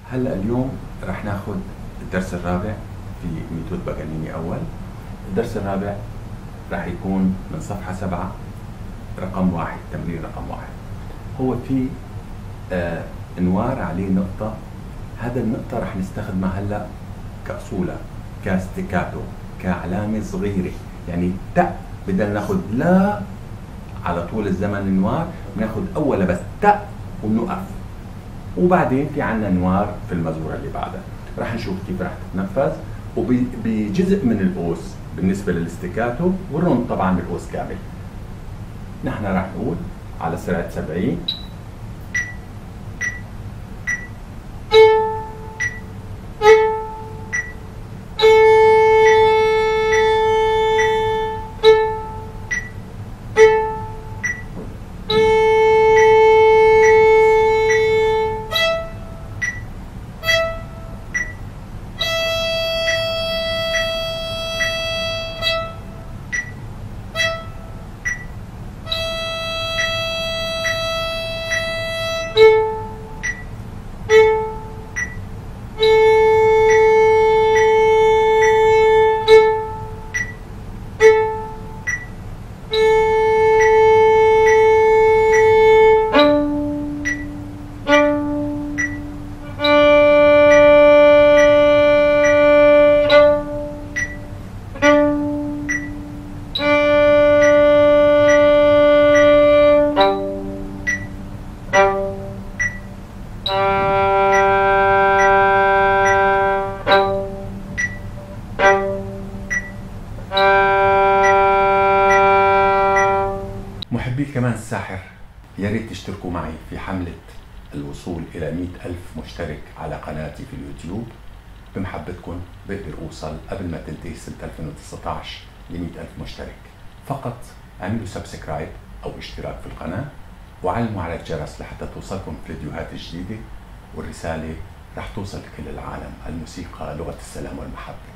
هلا اليوم رح ناخذ الدرس الرابع في ميثود باغانيني أول. الدرس الرابع رح يكون من صفحة 7 رقم 1، تمرين رقم 1. هو في انوار عليه نقطة. هذا النقطة رح نستخدمها هلا كأصولة، كاستيكاتو، كعلامة صغيرة. يعني تاء بدنا ناخذ لا على طول الزمن النوار، بناخذ أولا بس تاء ونقف، وبعدين في عنا نوار في المزورة اللي بعدها. رح نشوف كيف رح تتنفذ، وبجزء من القوس بالنسبة للاستيكاتو، والرند طبعا بالقوس كامل. نحن رح نقول على سرعة 70. محبي الكمان الساحر، يا ريت تشتركوا معي في حملة الوصول إلى 100,000 مشترك على قناتي في اليوتيوب. بمحبتكم بقدر أوصل قبل ما تنتهي سنة 2019 ل 100,000 مشترك. فقط اعملوا سبسكرايب أو اشتراك في القناة، وعلموا على الجرس لحتى توصلكم فيديوهات جديدة. والرسالة رح توصل لكل العالم. الموسيقى لغة السلام والمحبة.